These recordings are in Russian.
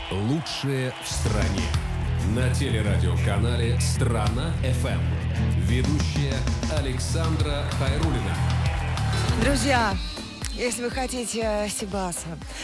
Лучшие в стране. На телерадиоканале «Страна-ФМ». Ведущая Александра Хайруллина. Друзья, если вы хотите Сибаса,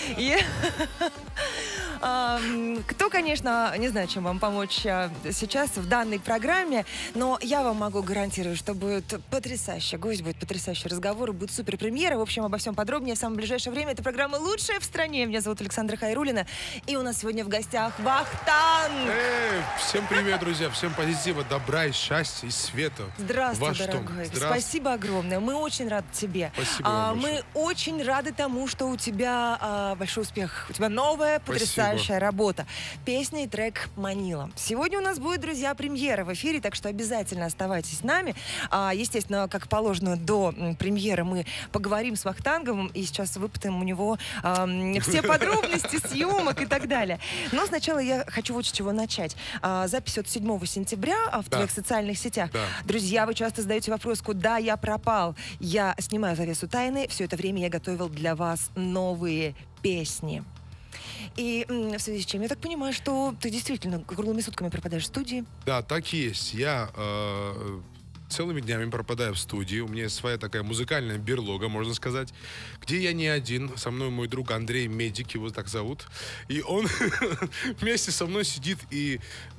кто, конечно, не знаю, чем вам помочь сейчас в данной программе, но я вам могу гарантировать, что будет потрясающий гость, будет потрясающий разговор, будет супер премьера. В общем, обо всем подробнее в самое ближайшее время. Это программа «Лучшая в стране». Меня зовут Александра Хайруллина, и у нас сегодня в гостях Вахтанг. Всем привет, друзья, всем позитива, добра и счастья, и света. Здравствуй, Ваш дорогой. Здравствуй. Спасибо огромное. Мы очень рады тебе. Спасибо вам большое. Мы очень рады тому, что у тебя большой успех. У тебя новая, потрясающая работа. Песня и трек «Манила». Сегодня у нас будет, друзья, премьера в эфире, так что обязательно оставайтесь с нами. Естественно, как положено, до премьеры мы поговорим с Вахтангом и сейчас выпытаем у него все подробности съемок и так далее. Но сначала я хочу вот с чего начать. Запись от 7 сентября в твоих социальных сетях. Да. Друзья, вы часто задаете вопрос, куда я пропал. Я снимаю завесу тайны. Все это время я готовил для вас новые песни. И в связи с чем, я так понимаю, что ты действительно круглыми сутками пропадаешь в студии. Да, так и есть. Я целыми днями пропадаю в студии. У меня есть своя такая музыкальная берлога, можно сказать, где я не один. Со мной мой друг Андрей Медик, его так зовут. И он вместе со мной сидит и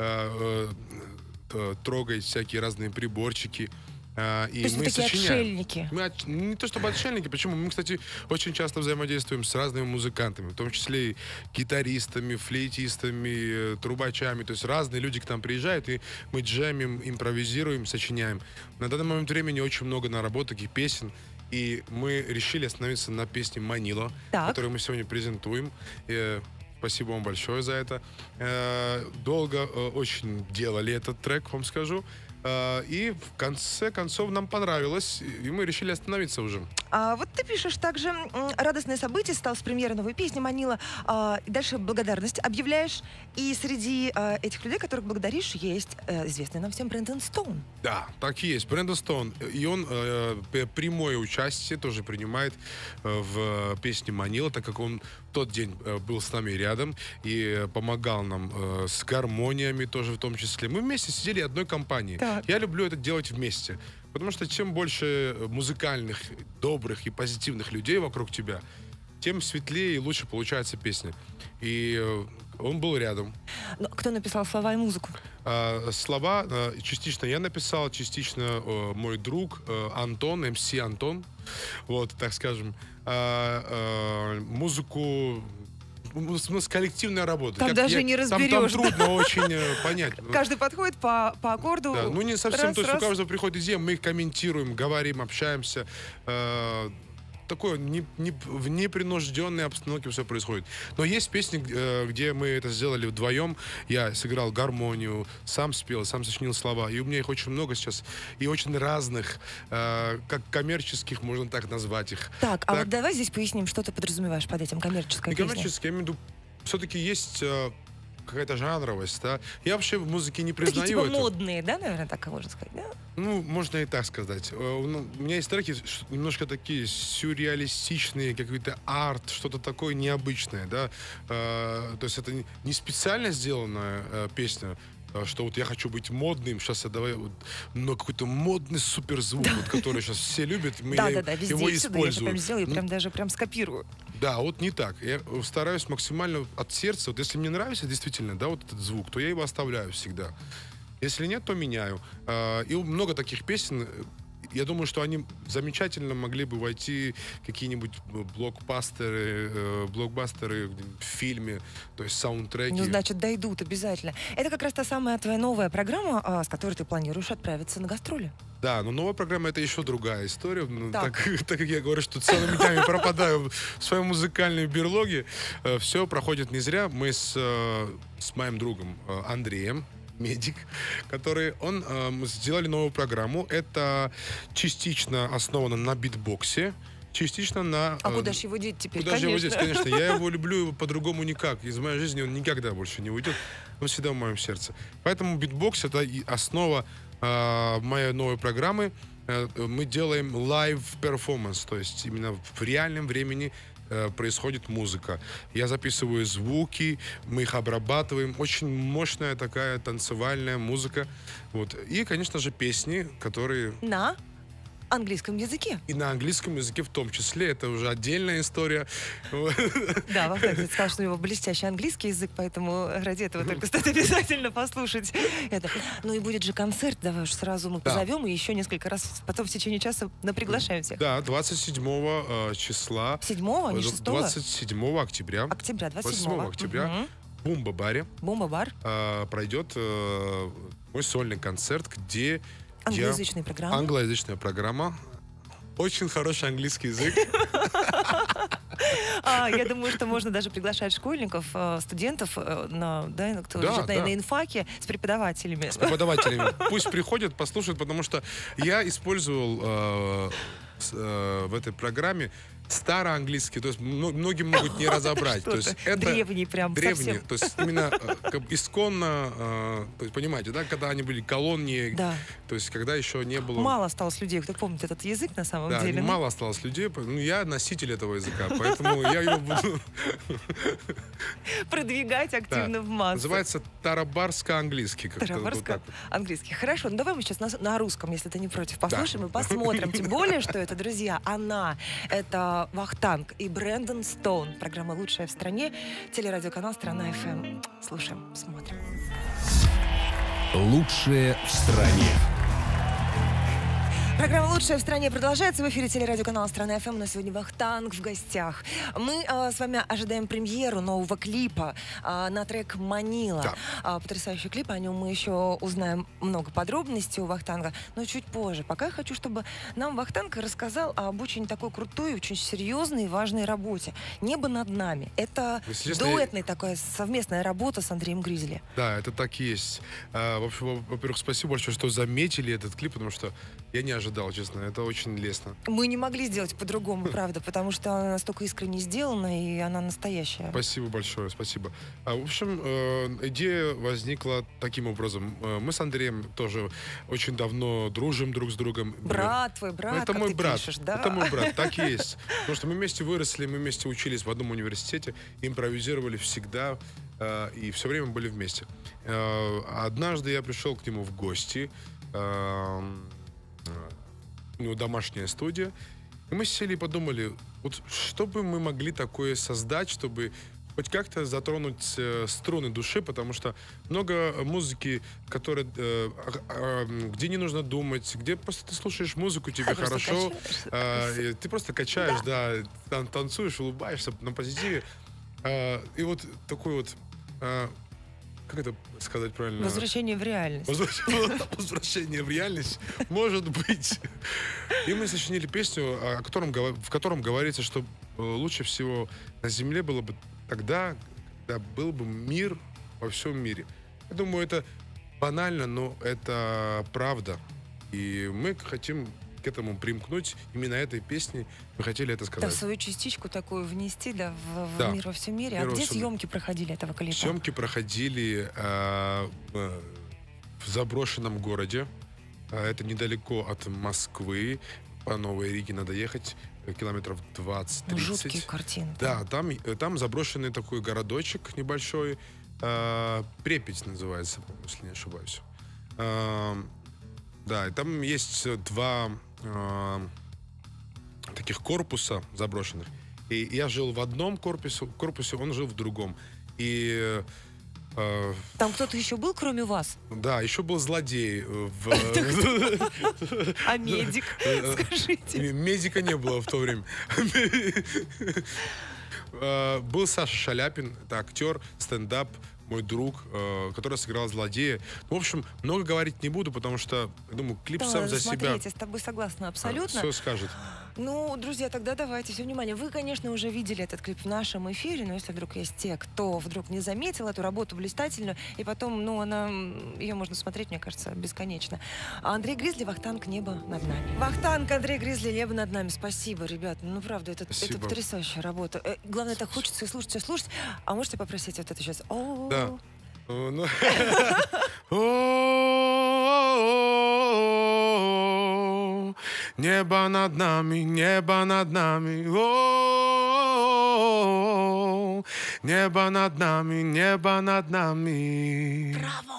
трогает всякие разные приборчики. И то есть мы вы такие сочиняем. отшельники? Мы не то чтобы отшельники, почему? Мы, кстати, очень часто взаимодействуем с разными музыкантами, в том числе и гитаристами, флейтистами, трубачами. То есть разные люди к нам приезжают, и мы джемим, импровизируем, сочиняем. На данный момент времени очень много наработок и песен. И мы решили остановиться на песне «Манила», которую мы сегодня презентуем. Спасибо вам большое за это. Долго очень делали этот трек, вам скажу. И в конце концов нам понравилось, и мы решили остановиться уже. Вот ты пишешь также радостное событие стал с премьеры новой песни «Манила». И дальше благодарность объявляешь. И среди этих людей, которых благодаришь, есть известный нам всем Брэндон Стоун. Да, так и есть. Брэндон Стоун. И он прямое участие тоже принимает в песне «Манила», так как он в тот день был с нами рядом и помогал нам с гармониями тоже в том числе. Мы вместе сидели в одной компании. Так. Я люблю это делать вместе. Потому что чем больше музыкальных, добрых и позитивных людей вокруг тебя, тем светлее и лучше получается песня. И он был рядом. Но кто написал слова и музыку? Слова частично я написал, частично мой друг Антон, МС Антон. Вот, так скажем. Музыку... У нас коллективная работа. Там даже не разберешь. Там трудно очень понять. Каждый подходит по аккорду. Да, ну не совсем. То есть раз. у каждого приходит идея, мы их комментируем, говорим, общаемся. Такое в непринужденной обстановке все происходит. Но есть песни, где мы это сделали вдвоем. Я сыграл гармонию, сам спел, сам сочинил слова. И у меня их очень много сейчас. И очень разных, как коммерческих, можно так назвать их. Так, вот давай здесь поясним, что ты подразумеваешь под этим коммерческой песней. Коммерчески, я имею в виду, все-таки есть какая-то жанровость, да. Я вообще в музыке не признаю такие типа это. Модные, да, наверное, так можно сказать, да? Ну, можно и так сказать. У меня есть треки немножко такие сюрреалистичные, какой-то арт, что-то такое необычное, да. То есть это не специально сделанная песня, что вот я хочу быть модным, сейчас я давай но какой-то модный суперзвук, вот, который сейчас все любят, Да, везде его и всюду. Я же прям использую. сделаю, прям скопирую. Да, вот не так. Я стараюсь максимально от сердца. Вот если мне нравится действительно, да, вот этот звук, то я его оставляю всегда. Если нет, то меняю. И много таких песен. Я думаю, что они замечательно могли бы войти в какие-нибудь блокбастеры в фильме, то есть саундтреки. Ну, значит, дойдут обязательно. Это как раз та самая твоя новая программа, с которой ты планируешь отправиться на гастроли. Да, но новая программа — это еще другая история. Так как я говорю, что целыми днями пропадаю в своей музыкальной берлоге, все проходит не зря. Мы с моим другом Андреем Медик, мы сделали новую программу. Это частично основано на битбоксе, частично на... куда же его деть теперь? Куда же его деть, конечно. Я его люблю по-другому никак. Из моей жизни он никогда больше не уйдет. Он всегда в моем сердце. Поэтому битбокс — это основа моей новой программы. Мы делаем live performance, то есть именно в реальном времени происходит музыка. Я записываю звуки, мы их обрабатываем. Очень мощная такая танцевальная музыка. Вот. И, конечно же, песни, которые... На английском языке. И на английском языке в том числе. Это уже отдельная история. Да, Вахтанг сказал, что у него блестящий английский язык, поэтому ради этого только стоит обязательно послушать это. Ну и будет же концерт, давай уж сразу мы позовем, и еще несколько раз потом в течение часа приглашаем всех. Да, 27 числа. 7-го, не 6-го? 27 октября. Октября, 27 октября. В Бумба-баре. Бумба-бар. Пройдет мой сольный концерт, где Англоязычная программа. Англоязычная программа. Очень хороший английский язык. Я думаю, что можно даже приглашать школьников, студентов, кто живет на инфаке, с преподавателями. С преподавателями. Пусть приходят, послушают, потому что я использовал в этой программе староанглийский, то есть многие могут не разобрать. То есть это древний прям древний, совсем. то есть именно исконно, то есть понимаете, да, когда они были колонии, Да. то есть когда еще не было... Мало осталось людей, кто помнит этот язык на самом Да, деле. мало осталось людей, я носитель этого языка, поэтому я его буду... Продвигать активно в массы. Называется тарабарско-английский. Тарабарско-английский. Хорошо, ну давай мы сейчас на русском, если ты не против, послушаем и посмотрим. Тем более, что это, друзья, это Вахтанг и Брэндон Стоун. Программа «Лучшая в стране». Телерадиоканал «Страна ФМ». Слушаем, смотрим. Лучшее в стране. Программа «Лучшая в стране» продолжается. В эфире телерадиоканала «Страна ФМ». У нас сегодня Вахтанг в гостях. Мы с вами ожидаем премьеру нового клипа на трек «Манила». Да. Потрясающий клип. О нем мы еще узнаем много подробностей у Вахтанга, но чуть позже. Пока я хочу, чтобы нам Вахтанг рассказал об очень такой крутой, очень серьезной и важной работе. «Небо над нами». Это дуэтная такая совместная работа с Андреем Гризли. Да, это так и есть. В общем, во-первых, спасибо большое, что заметили этот клип, потому что я не ожидал, честно. Это очень лестно. Мы не могли сделать по-другому, правда, потому что она настолько искренне сделана, и она настоящая. Спасибо большое, спасибо. В общем, идея возникла таким образом. Мы с Андреем тоже очень давно дружим друг с другом. Брат твой, брат, это как мой ты брат. пишешь, да? Это мой брат, так и есть. Потому что мы вместе выросли, мы вместе учились в одном университете, импровизировали всегда и все время были вместе. Однажды я пришел к нему в гости. У него домашняя студия. И мы сели и подумали, вот что бы мы могли такое создать, чтобы хоть как-то затронуть струны души, потому что много музыки, которая, где не нужно думать, где просто ты слушаешь музыку, тебе хорошо, ты просто качаешь, да, танцуешь, улыбаешься на позитиве. И вот такой вот... Как это сказать правильно? Возвращение в реальность. Возвращение в реальность, может быть. И мы сочинили песню, в котором говорится, что лучше всего на земле было бы тогда, когда был бы мир во всем мире. Я думаю, это банально, но это правда. И мы хотим к этому примкнуть. Именно этой песней мы хотели это сказать. Да, свою частичку такую внести, в мир во всем мире. А где съемки проходили этого клипа? Съемки проходили в заброшенном городе. Это недалеко от Москвы. По Новой Риге надо ехать километров 20-30. Жуткие картины. Да, там заброшенный такой городочек небольшой. Припять называется, если не ошибаюсь. Да, и там есть два таких корпуса заброшенных. И я жил в одном корпусе, он жил в другом. И... Там кто-то еще был, кроме вас? Да, еще был злодей. А медик, скажите? Медика не было в то время. Был Саша Шаляпин, это актер, стендап, мой друг, который сыграл злодея. В общем, много говорить не буду, потому что, я думаю, клип сам за себя... Я с тобой согласна абсолютно. Все скажет. Ну, друзья, тогда давайте все внимание. Вы, конечно, уже видели этот клип в нашем эфире, но если вдруг есть те, кто вдруг не заметил эту работу блистательную, и потом, ее можно смотреть, мне кажется, бесконечно. Андрей Гризли, Вахтанг, «Небо над нами». Вахтанг, Андрей Гризли, «Небо над нами». Спасибо, ребят. Ну, правда, это потрясающая работа. Главное, это хочется и слушать, А можете попросить вот это сейчас? Да. Небо над нами, Небо над нами, небо над нами. Браво!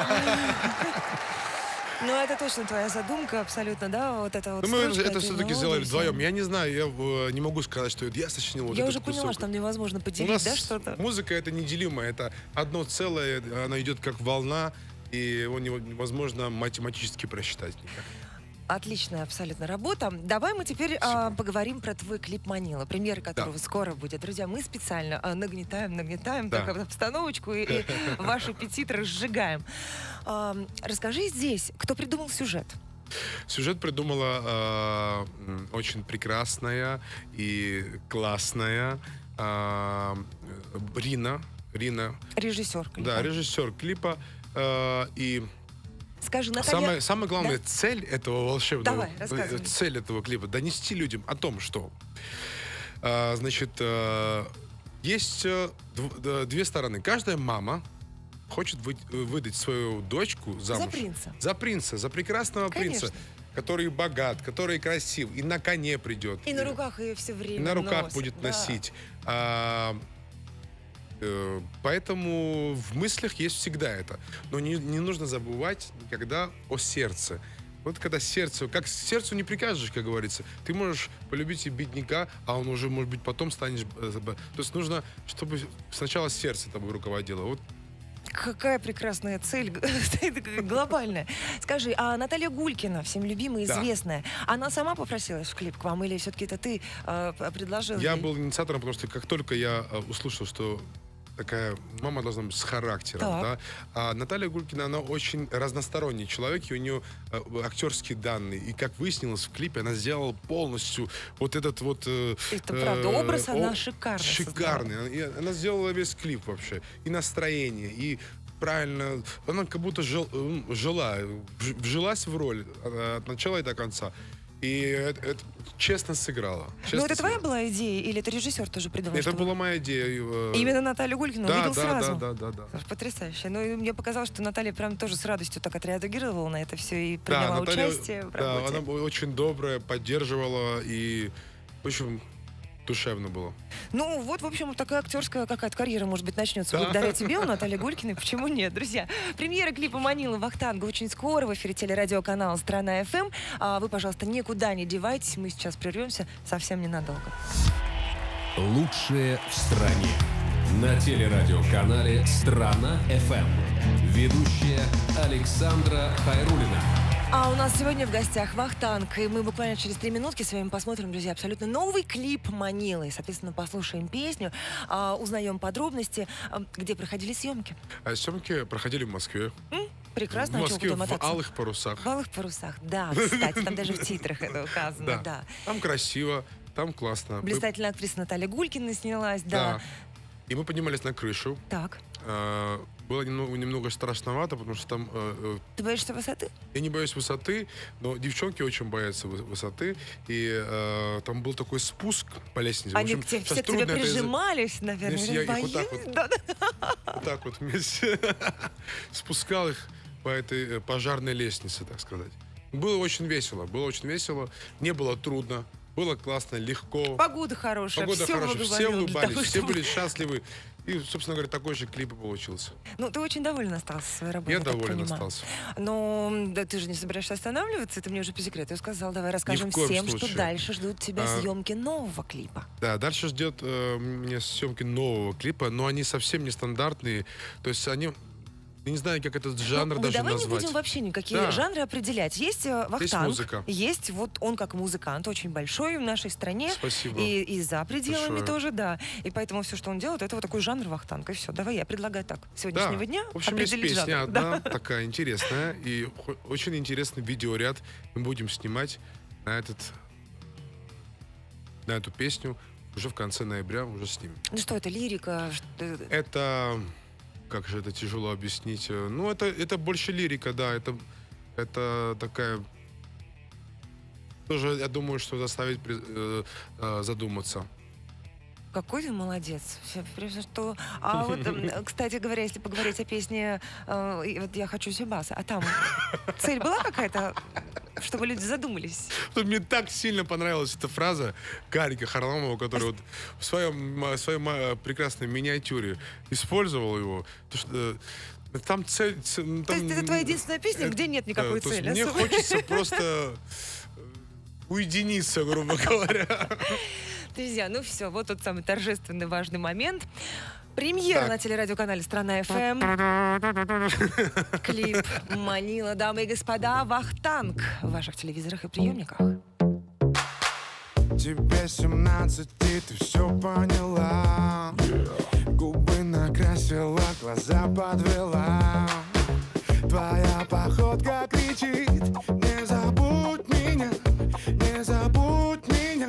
Ну, это точно твоя задумка, абсолютно, да? Вот это вот. Мы строчка, это все-таки сделали мелодия, вдвоем. Я не знаю, я не могу сказать, что это я сочинил вот Я этот уже поняла, кусок. что там невозможно У поделить, нас да, что-то? музыка это неделимое, это одно целое, она идет как волна, и его невозможно математически просчитать никак. Отличная абсолютно работа. Давай мы теперь поговорим про твой клип «Манила», премьера которого скоро будет. Друзья, мы специально нагнетаем такую обстановочку и ваш аппетит разжигаем. Расскажи здесь, кто придумал сюжет? Сюжет придумала очень прекрасная и классная Рина. Режиссер клипа. Да, режиссер клипа. И скажи, Наталья... самая главная цель этого волшебного... рассказывай. Цель этого клипа — донести людям о том, что... Значит, есть две стороны. Каждая мама хочет выдать свою дочку замуж. За принца, за прекрасного принца, который богат, который красив, и на коне придет. И на руках ее все время и на руках носит, будет носить. Поэтому в мыслях есть всегда это. Но не нужно забывать никогда о сердце. Вот когда сердце, как сердцу не прикажешь, как говорится, ты можешь полюбить и бедняка, а он уже, может быть, потом станешь... То есть нужно, чтобы сначала сердце тобой руководило. Вот. Какая прекрасная цель, глобальная. Скажи, а Наталья Гулькина, всем любимая, известная, она сама попросилась в клип к вам, или все-таки это ты предложил? Я был инициатором, потому что как только я услышал, что такая мама должна быть с характером, да. А Наталья Гулькина, она очень разносторонний человек, и у нее актерские данные. И как выяснилось в клипе, она сделала полностью вот этот вот... Это правда, образ она шикарный. Шикарный. Она сделала весь клип вообще. И настроение, и правильно... Она как будто вжилась в роль от начала и до конца. И это честно сыграла. Ну, это твоя была идея, или это режиссер тоже придумал? Это была моя идея. Именно Наталью Гулькину увидел сразу? Да. Потрясающе. Ну, и мне показалось, что Наталья прям тоже с радостью так отреагировала на это все и приняла участие в работе. Да, она очень добрая, поддерживала, и, в общем, душевно было. Ну, вот, в общем, такая актерская какая-то карьера, может быть, начнется благодаря тебе, у Натальи Гулькиной. Почему нет, друзья? Премьера клипа «Манила» Вахтанга очень скоро. В эфире телерадиоканала «Страна ФМ». Вы, пожалуйста, никуда не девайтесь. Мы сейчас прервемся совсем ненадолго. Лучшее в стране. На телерадиоканале «Страна ФМ». Ведущая Александра Хайруллина. А у нас сегодня в гостях Вахтанг, и мы буквально через 3 минутки с вами посмотрим, друзья, абсолютно новый клип «Манилы». Соответственно, послушаем песню, узнаем подробности, где проходили съемки. Съемки проходили в Москве. Прекрасно. В Москве, в алых парусах. В алых парусах, да, кстати, там даже в титрах это указано, да. Там красиво, там классно. Блистательная актриса Наталья Гулькина снялась, да. И мы поднимались на крышу. Так. Было немного страшновато, потому что там... Ты боишься высоты? Я не боюсь высоты, но девчонки очень боятся высоты. И там был такой спуск по лестнице. Они все к тебе прижимались, наверное. Я их вот так вот вместе спускал их по этой пожарной лестнице, так сказать. Было очень весело, не было трудно. Было классно, легко. Погода хорошая, все улыбались, все были счастливы. И, собственно говоря, такой же клип и получился. Ну, ты очень доволен остался своей работой. Я доволен остался. Но ты же не собираешься останавливаться, ты мне уже по секрету сказал. Давай расскажем всем, что дальше ждут тебя съемки нового клипа. Да, дальше ждет меня съемки нового клипа, но они совсем нестандартные. То есть они... Я не знаю, как этот жанр даже давай назвать. Не будем вообще никакие жанры определять. Есть Вахтанг, есть музыка. Есть вот он как музыкант, очень большой в нашей стране. Спасибо. И за пределами тоже, да. И поэтому все, что он делает, это вот такой жанр Вахтанг. И все, давай я предлагаю так. С сегодняшнего дня в общем, есть песня одна, такая интересная. И очень интересный видеоряд мы будем снимать на эту песню уже в конце ноября, уже снимем. Ну что, это лирика? Это... Как же это тяжело объяснить? Ну, это больше лирика, да. Это такая... Тоже, я думаю, что заставит задуматься. Какой ты молодец. Что... А вот, кстати говоря, если поговорить о песне «Вот я хочу Сибаса», а там цель была какая-то? чтобы люди задумались. Мне так сильно понравилась эта фраза Гарика Харламова, который вот в своей прекрасной миниатюре использовал его. Там цель... То есть это твоя единственная песня, где нет никакой цели? Мне хочется просто уединиться, грубо говоря. Друзья, ну все, вот тот самый торжественный важный момент. Премьера на телерадиоканале «Страна.ФМ». Клип «Манила», дамы и господа, «Вахтанг» в ваших телевизорах и приемниках. Тебе 17, и ты все поняла. Губы накрасила, глаза подвела. Твоя походка кричит: не забудь меня, не забудь меня.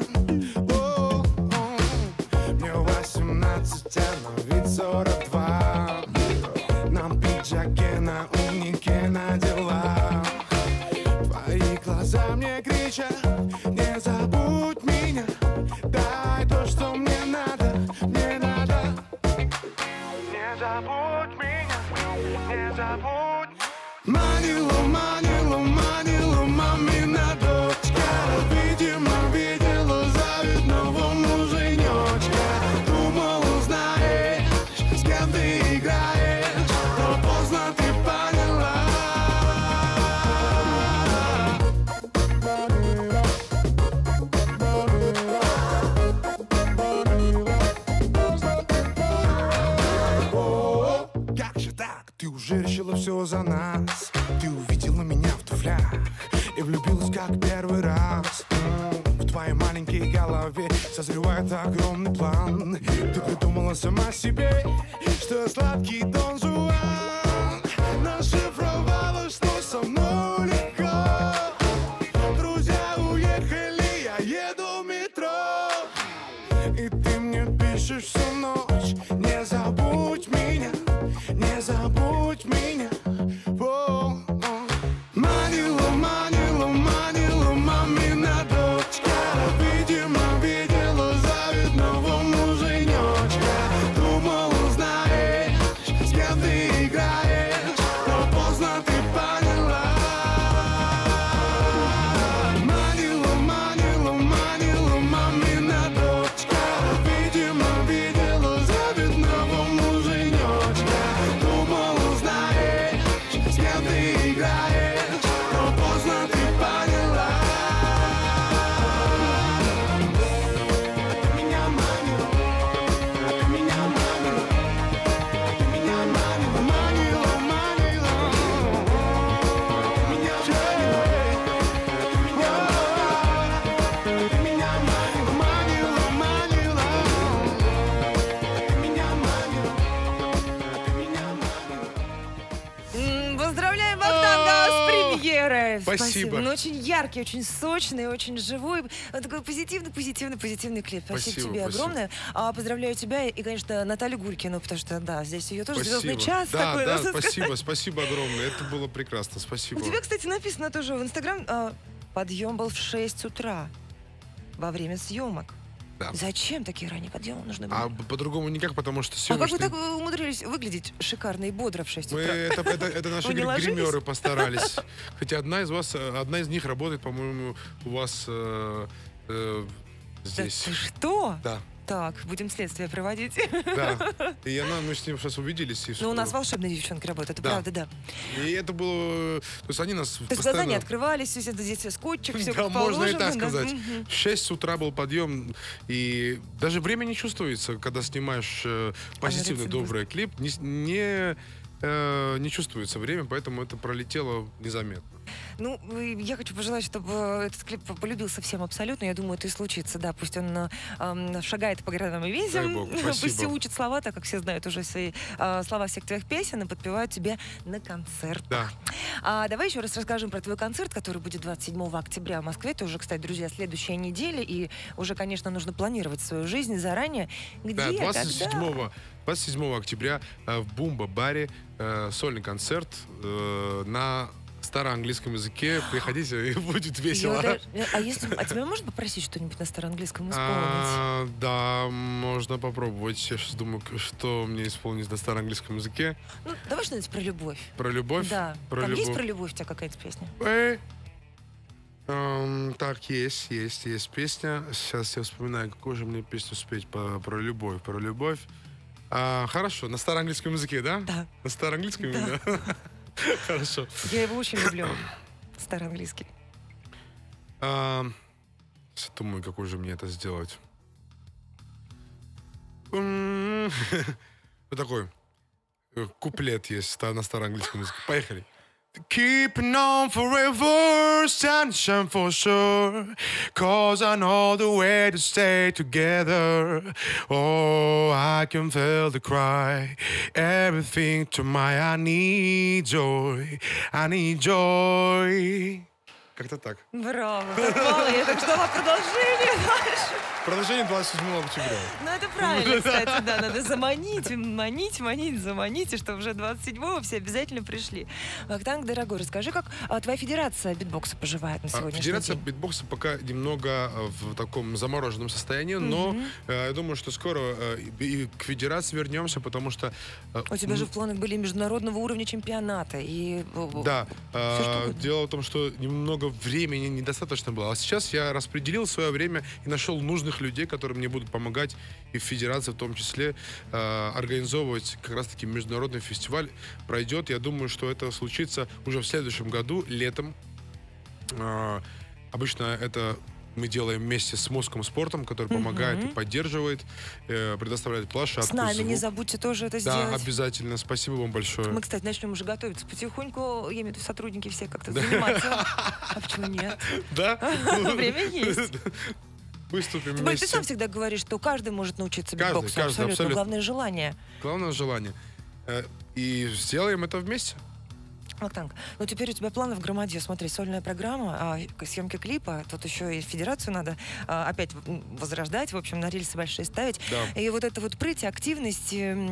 Мне 18, но вид 42. Нам пиджаки на унике надела. Твои глаза мне кричат: не забудь меня, дай то, что мне надо, мне надо. Не забудь меня, не забудь. Манила, манила, манила, мамина дочка. Видимо, видела завидного муженечка. Думал, узнаешь, с кем ты играешь, но поздно ты поняла. Как же так? Ты уже решила все за нас. Ты увидела меня в туфлях и влюбилась как первый раз. В твоей маленькой голове созревает огромный план. Ты придумала сама себе, что я сладкий Дон Жуан. Нашифровала, что со мной легко. Друзья уехали, я еду в метро. И ты мне пишешь всю ночь: не забудь меня, не забудь меня. Манила, манила, манила, мамина дочка. Видимо, видела завидного муженечка. Думал, узнаешь, с кем ты играешь, но поздно ты поняла. Манила, манила, манила, мамина дочка. Видимо, видела завидного муженечка. Думал, узнаешь, с кем ты играешь, но поздно ты поняла. Ты меня манила, ты меня манила, ты меня манила, манила, манила. Ты меня манила, ты меня манила, манила, манила. Ты меня манила, ты меня манила. Поздравляем Вахтанга с премьерой! Спасибо. Ну, очень яркий, очень сочный, очень живой. Такой позитивный клип. Спасибо тебе Спасибо. огромное. Поздравляю тебя и, конечно, Наталью Гулькину, потому что, да, здесь ее тоже звездный Спасибо. час. Да, такой, да, можно сказать. спасибо огромное. Это было прекрасно. У Спасибо. тебя, кстати, написано тоже в Инстаграм, подъем был в 6 утра во время съемок. Да. Зачем такие ранние подъемы нужны были? А по-другому никак, потому что А как вы съемочный... так умудрились выглядеть шикарно и бодро в 6 Мы, утра? это наши Вы не ложились? гримеры постарались. Хотя одна из них работает, по-моему, у вас Да здесь. ты что? Да, Так, будем следствие проводить. да. И мы с ним сейчас увиделись. Ну, у нас волшебные девчонки работают, это Да. правда, да. И это было... То есть они нас То есть глаза постоянно... не открывались, все это здесь скотчик, все Да, как можно и положено, так да. сказать. Мгм. В 6 утра был подъем, и даже время не чувствуется, когда снимаешь позитивный, Анализируй. добрый клип. Не чувствуется время, поэтому это пролетело незаметно. Ну, я хочу пожелать, чтобы этот клип полюбился всем абсолютно. Я думаю, это и случится, да. Пусть он шагает по городам и Дай весям. бог, Пусть спасибо. все учат слова, так как все знают уже свои слова всех твоих песен и подпевают тебе на концертах. Да. Давай еще раз расскажем про твой концерт, который будет 27 октября в Москве. Это уже, кстати, друзья, следующая неделя. И уже, конечно, нужно планировать свою жизнь заранее. Где, Да, когда? 27 октября в Бумба-баре сольный концерт на староанглийском языке. Приходите, и будет весело. А тебя можно попросить что-нибудь на староанглийском исполнить? Да, можно попробовать. Я сейчас думаю, что мне исполнить на староанглийском языке. Ну, давай что-нибудь про любовь. Про любовь? Да. Про Там есть любовь. про любовь у тебя какая-то песня? Так, есть песня. Сейчас я вспоминаю, какую же мне песню спеть про любовь. Хорошо, на староанглийском языке, да? Да. На староанглийском? Да. Хорошо. Я его очень люблю. Староанглийский. Думаю, какой же мне это сделать. Вот такой куплет есть на староанглийском языке. Поехали. Keeping on forever, sunshine for sure, 'cause I know the way to stay together. Oh, I can feel the cry, everything to my I need joy. Как-то так. Браво, так мало, я так ждала продолжения дальше. Продолжение 27 октября. Ну, это правильно, кстати, да, надо заманить, и чтобы уже 27-го все обязательно пришли. Вахтанг, дорогой, расскажи, как твоя федерация битбокса поживает на сегодняшний Федерация день? битбокса пока немного в таком замороженном состоянии, но я думаю, что скоро и к федерации вернемся, потому что... У тебя же в планах были международного уровня чемпионата. И... Да, дело в том, что немного времени недостаточно было. А сейчас я распределил свое время и нашел нужных людей, которые мне будут помогать и в федерации в том числе организовывать как раз-таки международный фестиваль. Пройдет, я думаю, что это случится уже в следующем году, летом. Обычно это мы делаем вместе с Moscow спортом, который помогает и поддерживает, предоставляет площадку. С нами звук. не забудьте тоже это сделать. Да, обязательно. Спасибо вам большое. Мы, кстати, начнем уже готовиться потихоньку. Я имею в виду, сотрудники все как-то заниматься. А почему нет? Да? Время есть. Выступим Ты вместе. сам всегда говоришь, что каждый может научиться Каждый, битбоксу. Абсолютно. Главное желание. Главное желание. И сделаем это вместе. Вахтанг, ну теперь у тебя планы в громаде. Смотри, сольная программа, съемки клипа. Тут еще и федерацию надо опять возрождать. В общем, на рельсы большие ставить. Да. И вот это вот прыть, активность.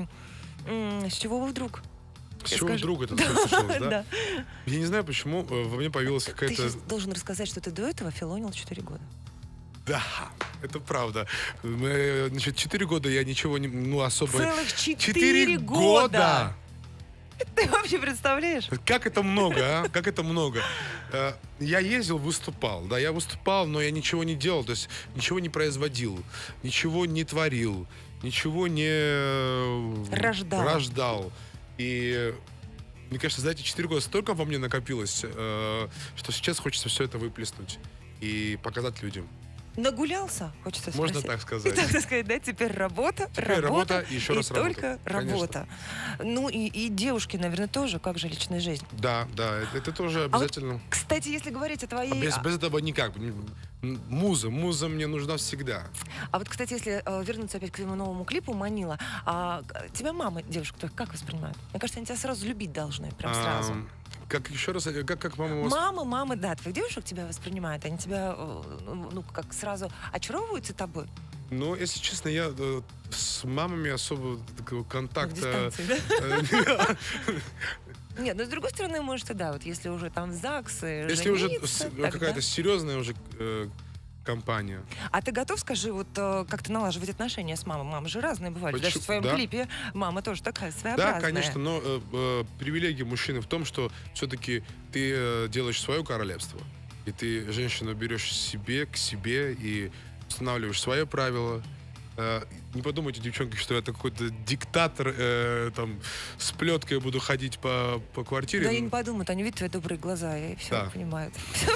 С чего вы вдруг? С чего вдруг это случилось, да? Да. Я не знаю, почему во мне появилась Ты какая-то... сейчас должен рассказать, что ты до этого филонил 4 года. Да, это правда. Значит, 4 года я ничего не... Ну, особо... Целых 4 4 года! Ты вообще представляешь? Как это много, а? Как это много. Я ездил, выступал. Да, я выступал, но я ничего не делал. То есть ничего не производил, ничего не творил, ничего не... Рождал. И... Мне кажется, за эти 4 года столько во мне накопилось, что сейчас хочется все это выплеснуть и показать людям. Нагулялся, хочется спросить. Можно так сказать. Так сказать, да, теперь работа, работа и еще раз и работа. только работа. Ну и девушки, наверное, тоже, как же личная жизнь. Да, это тоже обязательно. Вот, кстати, если говорить о твоей... Без этого никак. Муза мне нужна всегда. А вот, кстати, если вернуться опять к твоему новому клипу «Манила», тебя мамы, девушек твоих, как воспринимают? Мне кажется, они тебя сразу любить должны, прям сразу. Как еще раз, как мама вас... Мамы, да, твоих девушек тебя воспринимают, они тебя, ну, как сразу очаровываются тобой? Ну, если честно, я с мамами особо такого контакта... Дистанции, да? Нет, но с другой стороны, может, и да, вот если уже там ЗАГС, если уже какая-то серьезная уже компания. А ты готов, скажи, вот как-то налаживать отношения с мамой? Мамы же разные бывали. Даже в твоем клипе мама тоже такая своеобразная. Да, конечно, но привилегия мужчины в том, что все-таки ты делаешь свое королевство. И ты женщину берешь к себе и устанавливаешь свое правило. Не подумайте, девчонки, что я какой-то диктатор, там, с плеткой буду ходить по квартире. Да, они не подумают, они видят твои добрые глаза и все понимают.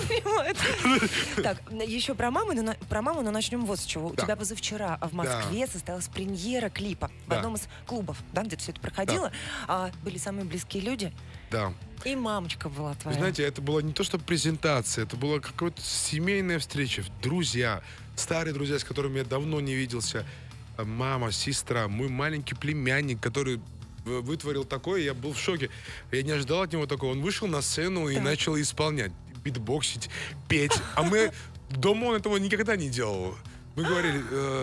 Так, еще про маму, но начнем вот с чего. У тебя позавчера в Москве состоялась премьера клипа в одном из клубов, да, где все это проходило. Были самые близкие люди. Да. И мамочка была твоя. Знаете, это была не то что презентация, это была какая-то семейная встреча, друзья, старые друзья, с которыми я давно не виделся. Мама, сестра, мой маленький племянник, который вытворил такое, я был в шоке. Я не ожидал от него такого. Он вышел на сцену и начал исполнять, битбоксить, петь. А мы дома он этого никогда не делал. Мы говорили,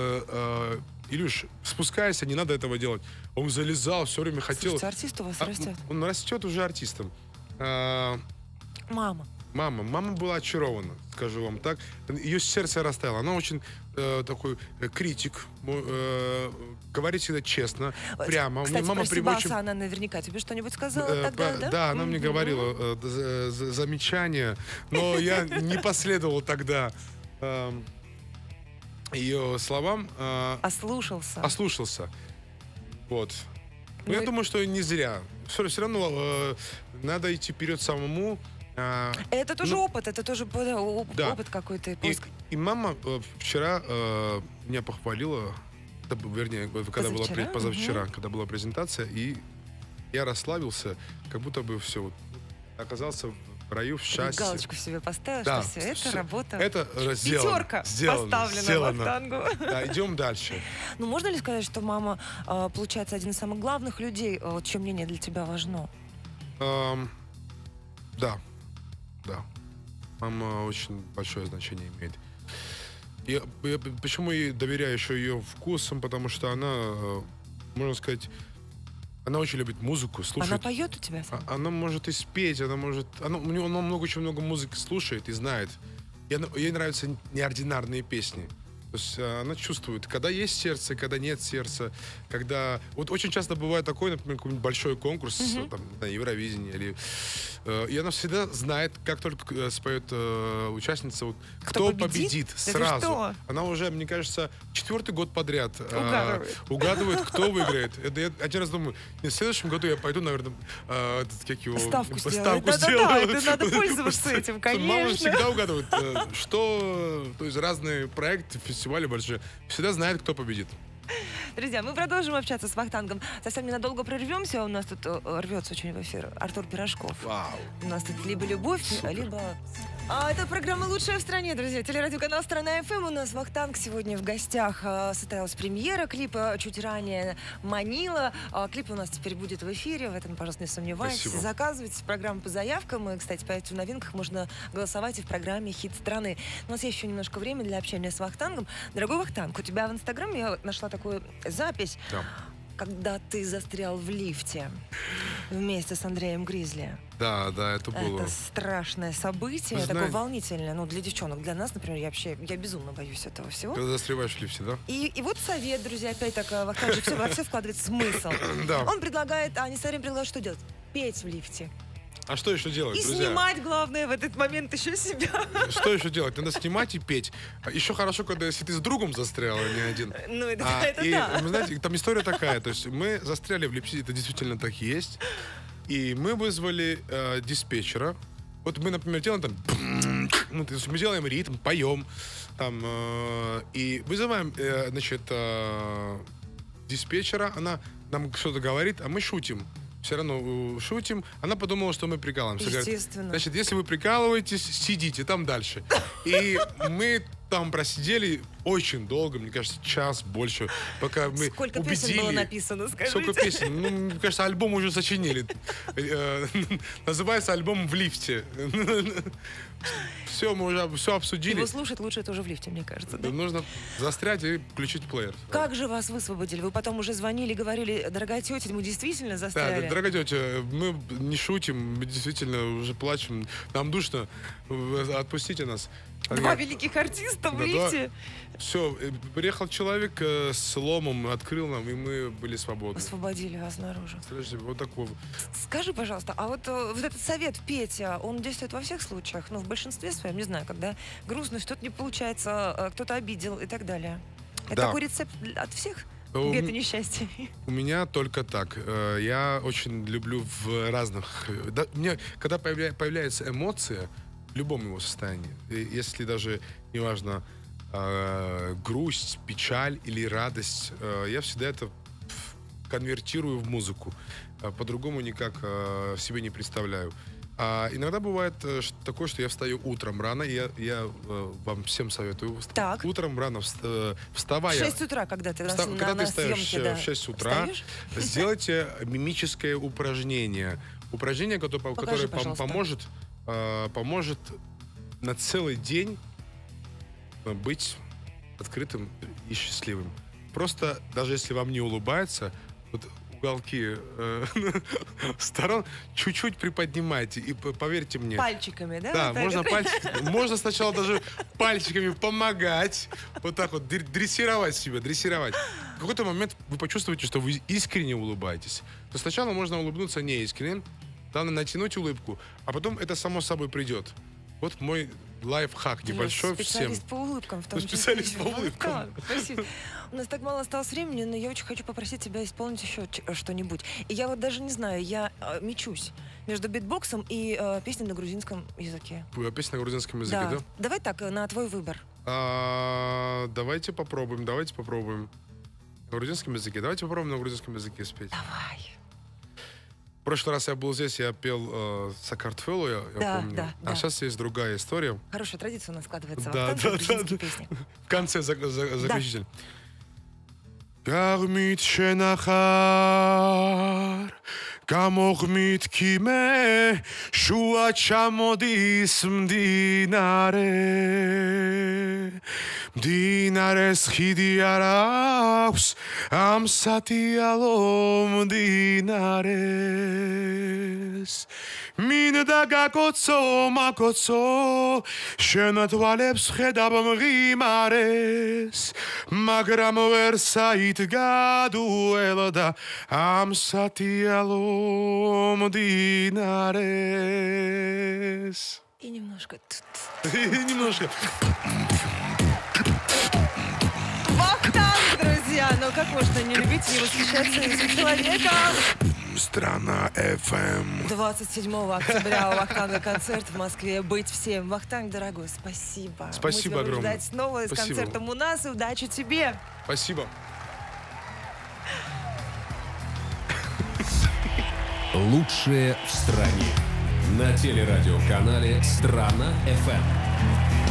Илюш, спускайся, не надо этого делать. Он залезал, все время хотел. Слушайте, артист у вас растет. Он растет уже артистом. Мама Мама была очарована. скажу вам так. Ее сердце растаяло. Она очень такой критик. Говорит всегда честно, прямо. Кстати, мама про Сибаса она наверняка тебе что-нибудь сказала тогда, да? Да, она мне говорила замечания, но я не последовал тогда ее словам. Ослушался. Вот. Но я думаю, что не зря. Все равно надо идти вперед самому. Это тоже опыт, это тоже опыт какой-то. И мама вчера меня похвалила, вернее, когда была позавчера, когда была презентация, и я расслабился, как будто бы все оказался в раю, в счастье. Галочку себе поставил, что все, это работа. Это пятерка поставлена Вахтангу. Да, идем дальше. Ну, можно ли сказать, что мама, получается, один из самых главных людей, чье мнение для тебя важно? Да. Мама очень большое значение имеет. Почему я доверяю еще ее вкусам? Потому что она, можно сказать, она очень любит музыку, слушает. Она поет у тебя? Она может и спеть, она очень много музыки слушает и знает. Ей нравятся неординарные песни. То есть она чувствует, когда есть сердце, когда нет сердца, когда... Вот очень часто бывает такой, например, какой-нибудь большой конкурс, там, на Евровидении, и она всегда знает, как только споет участница, кто победит сразу. Она уже, мне кажется, 4-й год подряд угадывает, кто выиграет. Я один раз думаю, в следующем году я пойду, наверное, ставку сделаю. Да, это надо пользоваться этим, конечно. Мама всегда угадывает, что... То есть разные проекты, фестивали большие, всегда знает, кто победит. Друзья, мы продолжим общаться с Вахтангом. Совсем ненадолго прервемся. У нас тут рвется очень в эфир Артур Пирожков. Вау. У нас тут либо любовь, либо... это программа «Лучшая в стране», друзья. Телерадиоканал «Страна ФМ». У нас Вахтанг сегодня в гостях. Состоялась премьера клипа чуть ранее «Манила». Клип у нас теперь будет в эфире. В этом, пожалуйста, не сомневайтесь. Спасибо. Заказывайте программу по заявкам. И, кстати, по этим новинках можно голосовать и в программе «Хит страны». У нас есть еще немножко времени для общения с Вахтангом. Дорогой Вахтанг, у тебя в Инстаграме я нашла такую запись. Да. Когда ты застрял в лифте вместе с Андреем Гризли. Да, это было. Это страшное событие, такое волнительное. Ну, для девчонок, для нас, например, я безумно боюсь этого всего. Когда застреваешь в лифте, да? И вот совет, друзья, опять так, Вахтанг же во все вкладывает смысл. Да. Он предлагает, они со временем предлагают, что делать? Петь в лифте. А что еще делать, и друзья? Снимать, главное, в этот момент еще себя. Что еще делать? Надо снимать и петь. Еще хорошо, когда если ты с другом застрял, а не один. Ну, это да. Вы знаете, там история такая. То есть мы застряли в лифте, это действительно так и есть. И мы вызвали диспетчера. Вот мы, например, делаем там... то есть мы делаем ритм, поем. Там, и вызываем, диспетчера. Она нам что-то говорит, а мы шутим. Все равно шутим. Она подумала, что мы прикалываемся. Естественно. Говорит, значит, если вы прикалываетесь, сидите там дальше. И мы там просидели очень долго, мне кажется, час больше, пока мы Сколько убедили... песен было написано, скажите? Сколько песен? Ну, мне кажется, альбом уже сочинили. Называется альбом «В лифте». Все, мы уже все обсудили. Его слушать лучше тоже в лифте, мне кажется, да? Нужно застрять и включить плеер. Как же вас высвободили? Вы потом уже звонили, говорили, дорогая тетя, мы действительно застряли? Да, дорогая тетя, мы не шутим, мы действительно уже плачем. Нам душно, отпустите нас. Два великих артиста в лифте. Все, приехал человек с ломом, открыл нам, и мы были свободны. Освободили вас наружу. Вот такого. Скажи, пожалуйста, а вот этот совет петь, он действует во всех случаях? Ну, в большинстве своем, не знаю, когда грустно, что-то не получается, кто-то обидел и так далее. Это такой рецепт от всех бед и несчастий? У меня только так. Я очень люблю в разных... Мне, когда появляется эмоция, в любом его состоянии, если даже, неважно, грусть, печаль или радость, я всегда это конвертирую в музыку. По-другому никак себе не представляю. А иногда бывает такое, что я встаю утром рано, и я вам всем советую. Так. Утром рано вставая... В 6 утра, когда ты когда ты встаешь съемке, в 6 утра, сделайте мимическое упражнение. Упражнение, которое поможет на целый день быть открытым и счастливым. Просто, даже если вам не улыбается, вот уголки сторон чуть-чуть приподнимайте. И поверьте мне... Пальчиками, да? Да, Вот так можно вот. пальчиками. Можно сначала даже пальчиками помогать. Вот так вот, дрессировать себя, дрессировать. В какой-то момент вы почувствуете, что вы искренне улыбаетесь. То сначала можно улыбнуться неискренне. Главное натянуть улыбку, а потом это само собой придет. Вот мой лайфхак небольшой всем. Специалист по улыбкам в том числе. Специалист по улыбкам. Спасибо. У нас так мало осталось времени, но я очень хочу попросить тебя исполнить еще что-нибудь. И я вот даже не знаю, я мечусь между битбоксом и песней на грузинском языке. Песня на грузинском языке, да? Давай так, на твой выбор. Давайте попробуем. На грузинском языке. Давайте попробуем на грузинском языке спеть. Давай. В прошлый раз я был здесь, я пел Сакартфелу, я помню. Да. А сейчас есть другая история. Хорошая традиция у нас складывается. Да. Песни. В конце заключитель. Гагмит шенахар, гамогмит киме, шуа чамодис мдинаре. Dinare schidi araus, am satialom dinares. Min dagakotso makotso, shenatwalebs chedabam rimares. Magram versait gadu elda, am satialom dinares. И немножко... Немножко. Вахтанг, друзья! Ну как можно не любить и восхищаться этим человеком? Страна FM. 27 октября у Вахтанга концерт в Москве. Быть всем. Вахтанг, дорогой, спасибо. Спасибо Мы тебя огромное. ждать снова с Спасибо. концертом у нас. И удачи тебе! Спасибо. Лучшее в стране. На телерадиоканале «Страна FM».